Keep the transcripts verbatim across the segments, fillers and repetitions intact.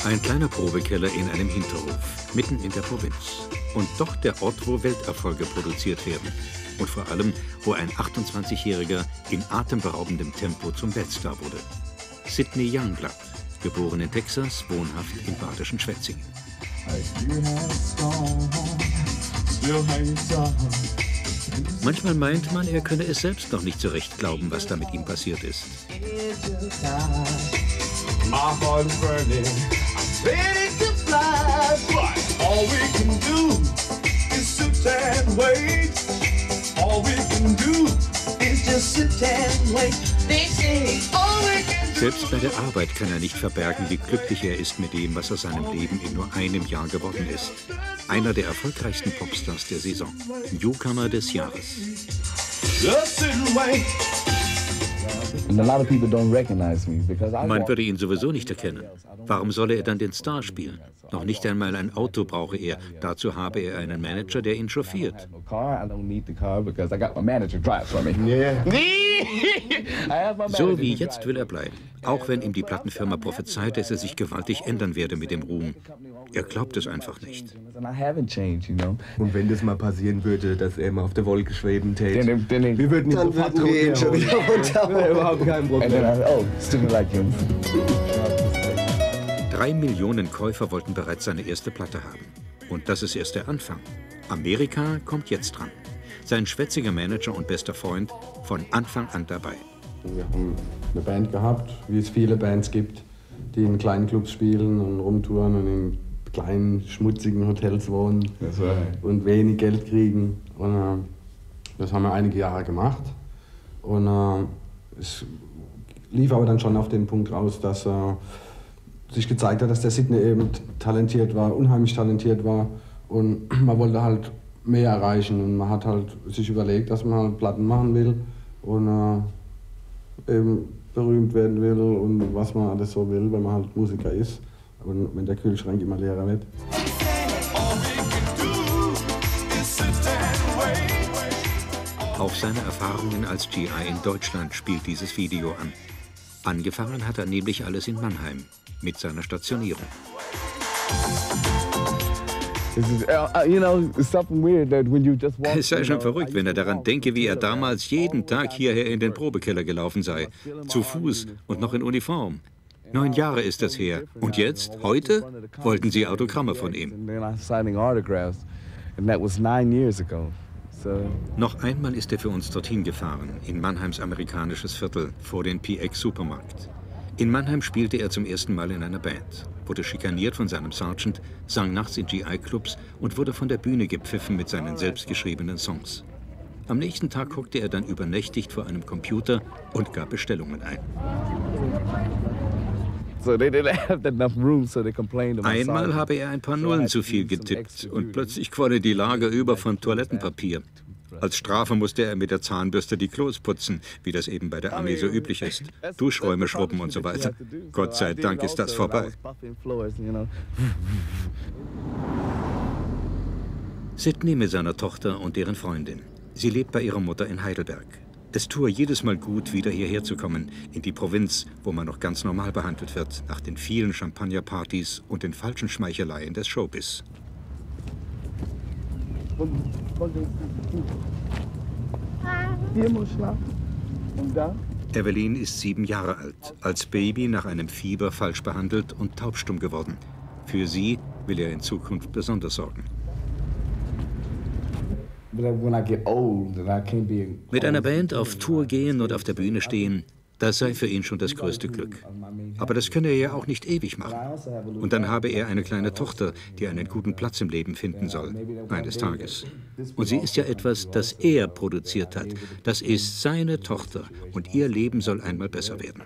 Ein kleiner Probekeller in einem Hinterhof, mitten in der Provinz. Und doch der Ort, wo Welterfolge produziert werden. Und vor allem, wo ein achtundzwanzigjähriger in atemberaubendem Tempo zum Weltstar wurde. Sidney Youngblood, geboren in Texas, wohnhaft im badischen Schwetzingen. Manchmal meint man, er könne es selbst noch nicht so recht glauben, was da mit ihm passiert ist. Selbst bei der Arbeit kann er nicht verbergen, wie glücklich er ist mit dem, was aus seinem Leben in nur einem Jahr geworden ist. Einer der erfolgreichsten Popstars der Saison, Newcomer des Jahres. Man würde ihn sowieso nicht erkennen. Warum soll er dann den Star spielen? Noch nicht einmal ein Auto brauche er. Dazu habe er einen Manager, der ihn chauffiert. So wie jetzt will er bleiben. Auch wenn ihm die Plattenfirma prophezeit, dass er sich gewaltig ändern werde mit dem Ruhm. Er glaubt es einfach nicht. Und wenn das mal passieren würde, dass er mal auf der Wolke schweben täte, wir würden ihn dann würden wir ihn schon wieder runterholen. Überhaupt kein Problem. Drei Millionen Käufer wollten bereits seine erste Platte haben. Und das ist erst der Anfang. Amerika kommt jetzt dran. Sein schwätziger Manager und bester Freund von Anfang an dabei. Wir haben eine Band gehabt, wie es viele Bands gibt, die in kleinen Clubs spielen und rumtouren und in kleinen, schmutzigen Hotels wohnen und wenig Geld kriegen. Und äh, das haben wir einige Jahre gemacht. Und äh, es lief aber dann schon auf den Punkt raus, dass äh, sich gezeigt hat, dass der Sidney eben talentiert war, unheimlich talentiert war. Und man wollte halt mehr erreichen. Und man hat halt sich überlegt, dass man halt Platten machen will und äh, eben berühmt werden will und was man alles so will, wenn man halt Musiker ist. Und wenn der Kühlschrank immer leerer wird. Auch seine Erfahrungen als G I in Deutschland spielt dieses Video an. Angefangen hat er nämlich alles in Mannheim mit seiner Stationierung. Es sei schon verrückt, wenn er daran denke, wie er damals jeden Tag hierher in den Probekeller gelaufen sei. Zu Fuß und noch in Uniform. Neun Jahre ist das her. Und jetzt, heute, wollten sie Autogramme von ihm. Noch einmal ist er für uns dorthin gefahren, in Mannheims amerikanisches Viertel, vor den P X-Supermarkt. In Mannheim spielte er zum ersten Mal in einer Band, wurde schikaniert von seinem Sergeant, sang nachts in G I-Clubs und wurde von der Bühne gepfiffen mit seinen selbstgeschriebenen Songs. Am nächsten Tag guckte er dann übernächtigt vor einem Computer und gab Bestellungen ein. Einmal habe er ein paar Nullen zu viel getippt und plötzlich quolle die Lager über von Toilettenpapier. Als Strafe musste er mit der Zahnbürste die Klos putzen, wie das eben bei der Armee so üblich ist. Duschräume schrubben und so weiter. Gott sei Dank ist das vorbei. Sidney mit seiner Tochter und deren Freundin. Sie lebt bei ihrer Mutter in Heidelberg. Es tue jedes Mal gut, wieder hierher zu kommen, in die Provinz, wo man noch ganz normal behandelt wird, nach den vielen Champagnerpartys und den falschen Schmeicheleien des Showbiz. Evelyn ist sieben Jahre alt, als Baby nach einem Fieber falsch behandelt und taubstumm geworden. Für sie will er in Zukunft besonders sorgen. Mit einer Band auf Tour gehen und auf der Bühne stehen, das sei für ihn schon das größte Glück. Aber das könne er ja auch nicht ewig machen. Und dann habe er eine kleine Tochter, die einen guten Platz im Leben finden soll, eines Tages. Und sie ist ja etwas, das er produziert hat. Das ist seine Tochter und ihr Leben soll einmal besser werden.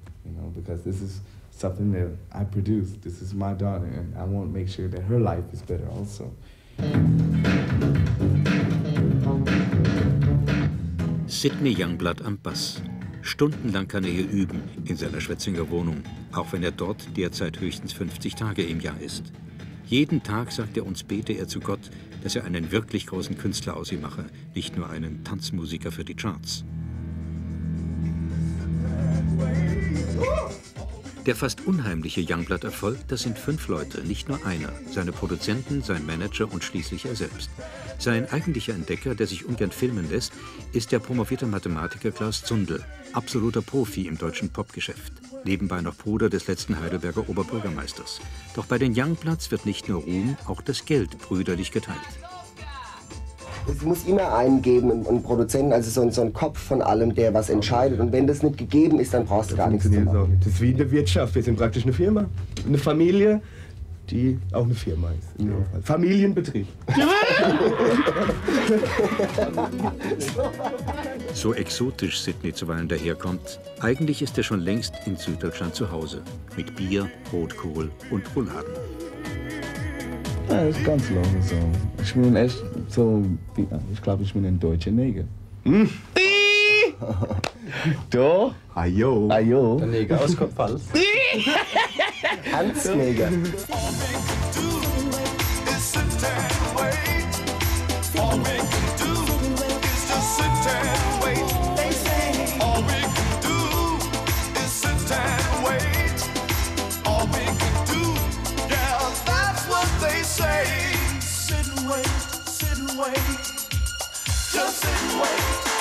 Sidney Youngblood am Bass. Stundenlang kann er hier üben, in seiner Schwetzinger Wohnung, auch wenn er dort derzeit höchstens fünfzig Tage im Jahr ist. Jeden Tag, sagt er uns, bete er zu Gott, dass er einen wirklich großen Künstler aus ihm mache, nicht nur einen Tanzmusiker für die Charts. Der fast unheimliche Youngblood-Erfolg, das sind fünf Leute, nicht nur einer. Seine Produzenten, sein Manager und schließlich er selbst. Sein eigentlicher Entdecker, der sich ungern filmen lässt, ist der promovierte Mathematiker Klaus Zundel, absoluter Profi im deutschen Popgeschäft. Nebenbei noch Bruder des letzten Heidelberger Oberbürgermeisters. Doch bei den Youngbloods wird nicht nur Ruhm, auch das Geld brüderlich geteilt. Es muss immer einen geben, einen Produzenten, also so ein, so ein Kopf von allem, der was entscheidet. Und wenn das nicht gegeben ist, dann brauchst du gar nichts zu machen. Das ist wie in der Wirtschaft. Wir sind praktisch eine Firma. Eine Familie, die auch eine Firma ist. Ja. Familienbetrieb. So exotisch Sidney zuweilen daherkommt, eigentlich ist er schon längst in Süddeutschland zu Hause. Mit Bier, Rotkohl und Rouladen. Ja, das ist ganz lange so. Ich bin echt so, ich glaube, ich bin ein deutscher Neger. Hm. Doch? Ajo. Ajo. Der Neger aus Kopfhals. Hans Neger. Sit and wait, sit and wait, just sit and wait.